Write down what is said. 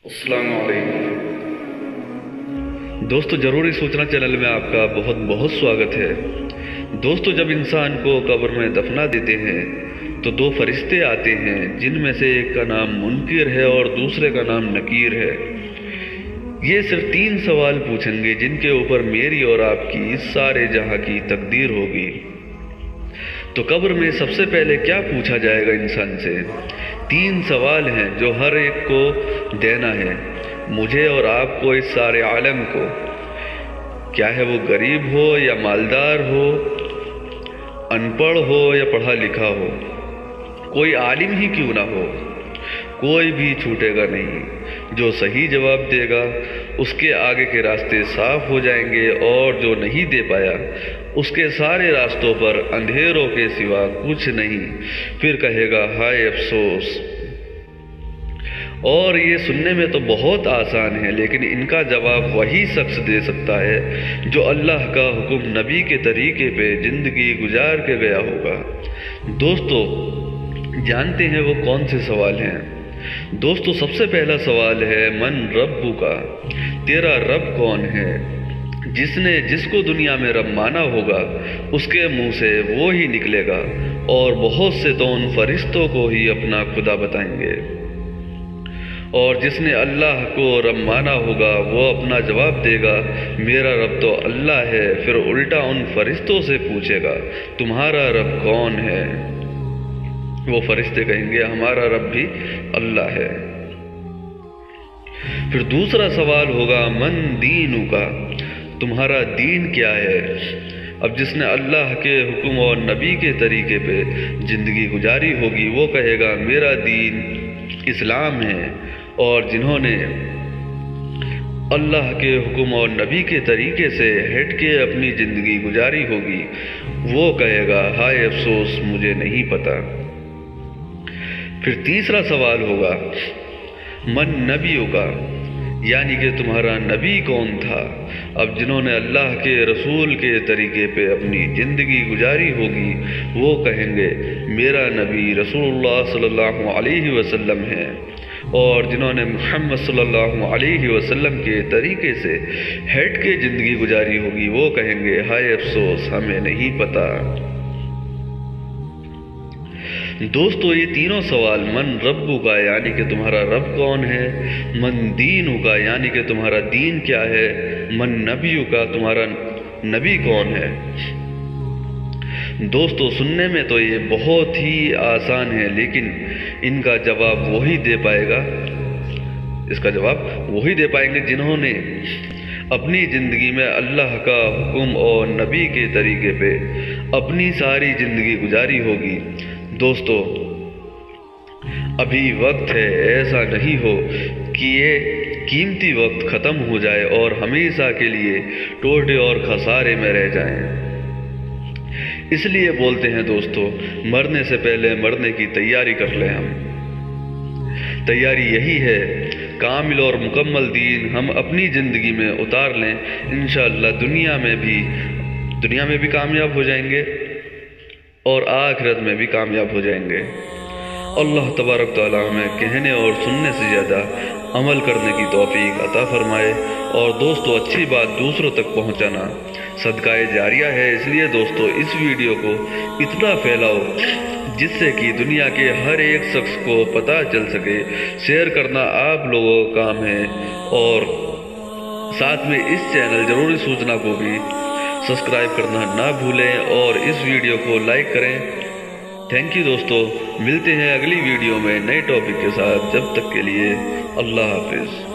السلام علیکم دوستو، ضروری سوچنا چینل میں آپ کا بہت بہت سواگت ہے۔ دوستو، جب انسان کو قبر میں دفنا دیتے ہیں تو دو فرشتے آتے ہیں، جن میں سے ایک کا نام منکر ہے اور دوسرے کا نام نکیر ہے۔ یہ صرف 3 سوال پوچھیں گے جن کے اوپر میری اور آپ کی اس سارے جہاں کی تقدیر ہوگی۔ تو قبر میں سب سے پہلے کیا پوچھا جائے گا انسان سے؟ 3 سوال ہیں جو ہر ایک کو دینا ہے، مجھے اور آپ کو، اس سارے عالم کو۔ کیا ہے وہ غریب ہو یا مالدار ہو، ان پڑھ ہو یا پڑھا لکھا ہو، کوئی عالم ہی کیوں نہ ہو، کوئی بھی چھوٹے گا نہیں۔ جو صحیح جواب دے گا اس کے آگے کے راستے صاف ہو جائیں گے، اور جو نہیں دے پایا اس کے سارے راستوں پر اندھیروں کے سوا کچھ نہیں۔ پھر کہے گا ہائے افسوس۔ اور یہ سننے میں تو بہت آسان ہے، لیکن ان کا جواب وہی شخص دے سکتا ہے جو اللہ کا حکم نبی کے طریقے پہ زندگی گزار کے گیا ہوگا۔ دوستو، جانتے ہیں وہ کون سے سوال ہیں؟ دوستو، سب سے پہلا سوال ہے من ربک کا، تیرا رب کون ہے؟ جس کو دنیا میں رب مانا ہوگا اس کے منہ سے وہ ہی نکلے گا، اور بہت سے تو ان فرشتوں کو ہی اپنا خدا بتائیں گے۔ اور جس نے اللہ کو رب مانا ہوگا وہ اپنا جواب دے گا میرا رب تو اللہ ہے۔ پھر الٹا ان فرشتوں سے پوچھے گا تمہارا رب کون ہے؟ وہ فرشتے کہیں گے ہمارا رب بھی اللہ ہے۔ پھر دوسرا سوال ہوگا من دینک کا، تمہارا دین کیا ہے؟ اب جس نے اللہ کے حکم اور نبی کے طریقے پہ زندگی گزاری ہوگی وہ کہے گا میرا دین اسلام ہے، اور جنہوں نے اللہ کے حکم اور نبی کے طریقے سے ہٹ کے اپنی زندگی گزاری ہوگی وہ کہے گا ہائے افسوس، مجھے نہیں پتا۔ پھر تیسرا سوال ہوگا من نبیوں کا، یعنی کہ تمہارا نبی کون تھا؟ اب جنہوں نے اللہ کے رسول کے طریقے پہ اپنی زندگی گزاری ہوگی وہ کہیں گے میرا نبی رسول اللہ صلی اللہ علیہ وسلم ہے، اور جنہوں نے محمد صلی اللہ علیہ وسلم کے طریقے سے ہٹ کے زندگی گزاری ہوگی وہ کہیں گے ہائے افسوس، ہمیں نہیں پتا۔ دوستو، یہ تینوں سوال من ربک کا یعنی کہ تمہارا رب کون ہے، من دینک کا یعنی کہ تمہارا دین کیا ہے، من نبیک کا تمہارا نبی کون ہے۔ دوستو، سننے میں تو یہ بہت ہی آسان ہے، لیکن ان کا جواب وہی دے پائے گا، اس کا جواب وہی دے پائیں گے جنہوں نے اپنی زندگی میں اللہ کا حکم اور نبی کے طریقے پہ اپنی ساری زندگی گزاری ہوگی۔ دوستو، ابھی وقت ہے، ایسا نہیں ہو کہ یہ قیمتی وقت ختم ہو جائے اور ہمیشہ کے لیے ٹوٹے اور خسارے میں رہ جائیں۔ اس لیے بولتے ہیں دوستو، مرنے سے پہلے مرنے کی تیاری کر لیں۔ ہم تیاری یہی ہے، کامل اور مکمل دین ہم اپنی زندگی میں اتار لیں، انشاءاللہ دنیا میں بھی کامیاب ہو جائیں گے اور آخرت میں بھی کامیاب ہو جائیں گے۔ اللہ تبارک تعالیٰ ہمیں کہنے اور سننے سے زیادہ عمل کرنے کی توفیق عطا فرمائے۔ اور دوستو، اچھی بات دوسروں تک پہنچانا صدقہ جاریہ ہے، اس لیے دوستو اس ویڈیو کو اتنا پھیلاؤ جس سے کہ دنیا کے ہر ایک شخص کو پتہ چل سکے۔ شیئر کرنا آپ لوگوں کا کام ہے، اور ساتھ میں اس چینل ضروری سوچنا کو بھی سبسکرائب کرنا نہ بھولیں، اور اس ویڈیو کو لائک کریں۔ تھینک یو دوستو، ملتے ہیں اگلی ویڈیو میں نئے ٹاپک کے ساتھ، جب تک کے لیے اللہ حافظ۔